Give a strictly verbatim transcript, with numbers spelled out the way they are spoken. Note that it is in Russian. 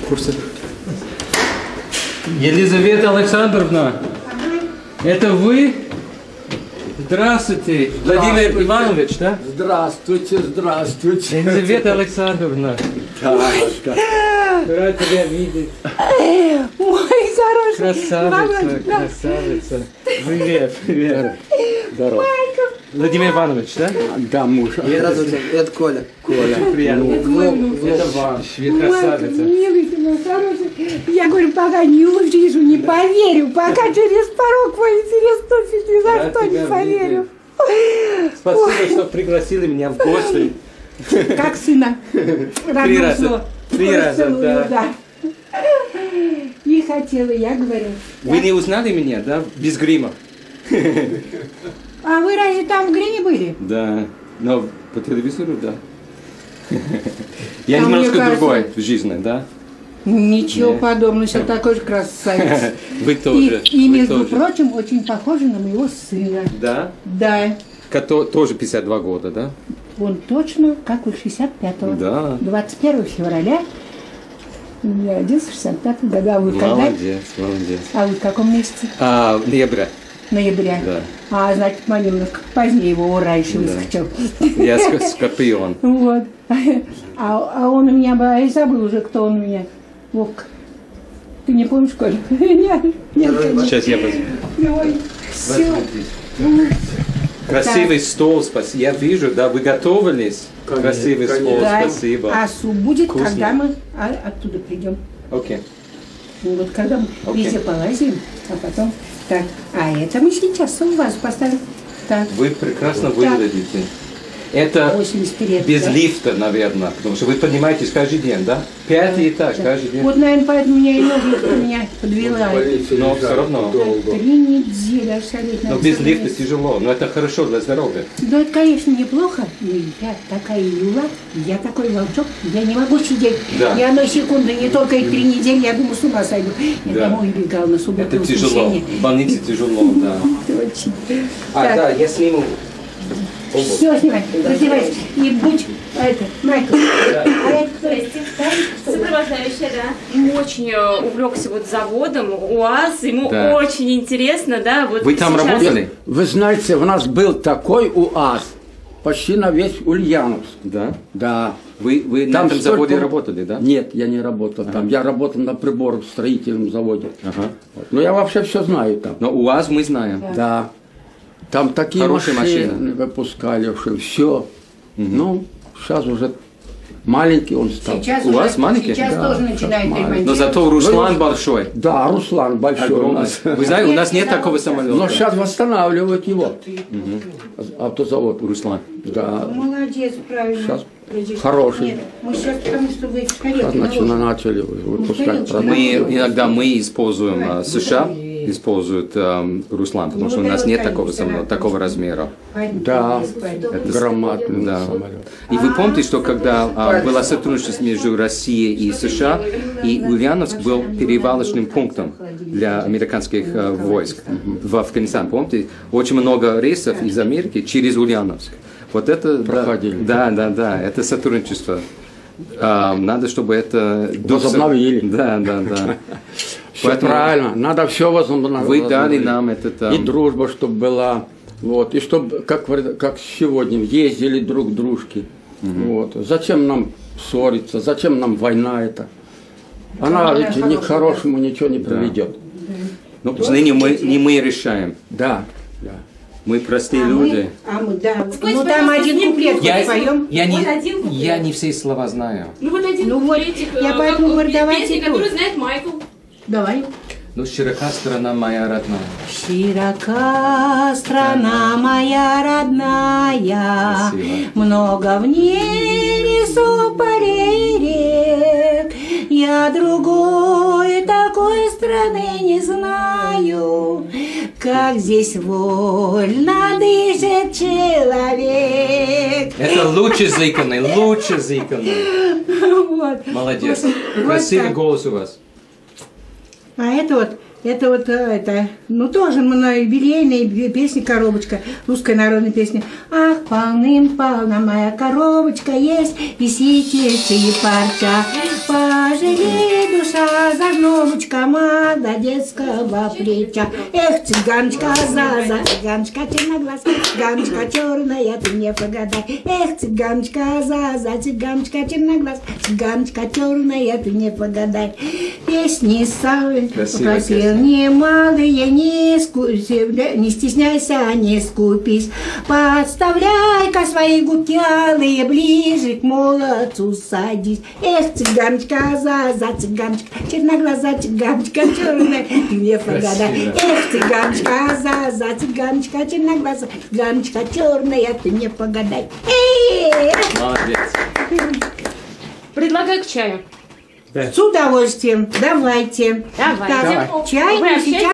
курсе. Елизавета Александровна, это вы? Здравствуйте, Владимир Иванович, да? Здравствуйте, здравствуйте. Елизавета Александровна. Татушка. Рад тебя видеть. Мой хороший. Красавица, красавица. Привет, привет. Здорово. Владимир Иванович, да? Да, муж. Здравствуйте, это Коля. Коля. Очень приятно. Это вам, красавица. Милый ты мой хороший. Я говорю, пока не увижу, не поверю. Пока через порог мой переступит, ни за Рад что не тебя поверю. Спасибо, что пригласили меня в гости. Как сына. Три раза. Три раза, да. И хотела, я говорю. Вы не узнали меня, да? Без грима. А вы разве там в гриме были? Да, но по телевизору, да. Я А немножко мне кажется- другой в жизни, да? Ничего Нет. подобного, все такой же красавец. Вы тоже. И, и вы между тоже. прочим, очень похожи на моего сына. Да? Да. Кото- тоже пятьдесят два года, да? Он точно, как вы, шестьдесят пятого. Да. двадцать первого февраля. Я родился в шестьдесят пятом году. А вы когда? Молодец, молодец. А вы в каком месяце? А, ноября. Ноября. Да. А, значит, мы немножко позднее его раньше Да. выскочил. Я ск- скорпион. Вот. А, а он у меня, был, я забыл уже, кто он у меня. Вовка. Ты не помнишь, Коля? Нет, нет, конечно. Сейчас я возьму. Ой, все. Красивый стол, спасибо. Я вижу, да, вы готовились. Конечно, Красивый стол, Да. спасибо. А суп будет, Вкуснее. когда мы а, оттуда придем. Окей. Ну, вот когда мы Окей. везде полазим, а потом... Так, а это мы сейчас у вас поставим. Так, Вы прекрасно выглядите. Это восемьдесят лет. без да? лифта, наверное, потому что вы поднимаетесь каждый день, да? Пятый этаж Да. каждый день. Вот, наверное, поэтому меня и ноги меня подвела. Но все равно. Долго. Три недели абсолютно. Но без лифта тяжело, но это хорошо для здоровья. Да, это, конечно, неплохо, но я такая юла, я такой волчок, я не могу сидеть Да. ни одной секунды, не только и три недели, я думаю, с ума сойду. Я Да. домой убегал на субботу Это и тяжело. воскресенье. В больнице тяжело, да. Очень. А, Так. да, я сниму. обувь. Все, снимай, раздевайся. И будь, а это, Майкл. А это кто? Сопровождающая, да. Очень э, увлекся вот заводом УАЗ, ему Да. очень интересно, да. Вот Вы там сейчас- работали? Вы знаете, у нас был такой УАЗ, почти на весь Ульяновск. Да. Да. Вы, вы на Там этом столько- заводе работали, да? Нет, я не работал там. Я работал на приборостроительном заводе. Ага. Вот. Но я вообще все знаю там. Но УАЗ мы знаем. Да. Там такие Хорошая машины машина. выпускали, что все. Ну, сейчас уже маленький он стал. Сейчас У уже- вас маленький? Сейчас Да, тоже сейчас начинает маленький. Но ремонтировать. зато Руслан большой. Да, Руслан большой. у Огромный. нас. Вы знаете, у нас нет такого самолета. Но сейчас восстанавливают его. Автозавод. Руслан. Да. Молодец, правильно. Сейчас Родитель. хороший. Нет, мы сейчас потому что вы в тарелке Сейчас начали, наложим. начали выпускать тарелочки. продукты. Мы иногда мы используем а, США используют эм, Руслан, потому что у нас нет такого самолета, такого размера. Да. Это Громадный да. самолет. И вы помните, что когда а, было сотрудничество между Россией и США, и Ульяновск был перевалочным пунктом для американских а, войск в Афганистан. Помните, очень много рейсов из Америки через Ульяновск. Вот это да, Проходили. да, да, да, это сотрудничество. А, надо, чтобы это Возобновили. Да, да, да. Все Поэтому правильно. Надо все возобновить. Вы дали нам этот. И эм, дружба, чтобы была. Вот. И чтобы, как, говорят, как сегодня, ездили друг к дружке. Вот. Зачем нам ссориться? Зачем нам война эта? Она ведь ни к хорошему ничего не приведет. Ну, ныне мы, не мы решаем. Да. Да. Мы простые А люди. мы, а мы, да. Спойте, Ну там пожалуйста, один с ним куплет Я, поем. я, не, Вот один куплет. я не все слова знаю. Ну вот один Ну вот, куплетик, я э, поэтому как- говорю, давайте песни, тут. которую знает Майкл. Давай. Ну, широка страна моя родная. Широка страна моя родная, Спасибо. много в ней лесов, полей и рек. Я другой такой страны не знаю, как здесь вольно дышит человек. Это лучше зыканный, лучше зыканный. Вот. Молодец. Вот- вот Красивый так. голос у вас. А это вот Это вот, это, ну тоже на юбилейной песни «Коробочка», русская народная песня. Ах, полным-полна моя коробочка есть, и ситицы, и парча. Пожалей, душа, загнобочка, молодецкого плеча. Эх, цыганочка, за-за, цыганочка, черноглазка, цыганочка черная, ты не погадай. Эх, цыганочка, за-за, цыганочка, черноглазка, цыганочка черная, ты не погадай. Песни совы попросил немалые, не, скуси, не стесняйся, не скупись. Подставляй-ка свои губки алые, ближе к молодцу садись. Эх, цыганочка, за-за, цыганочка, черноглаза, цыганочка черная, ты не погадай. Эх, цыганочка, за-за, цыганочка, черноглаза, цыганочка черная, ты не погадай. Эй! Молодец. Предлагаю к чаю. С удовольствием. Давайте. Давайте. Так, чай Вы мы сейчас...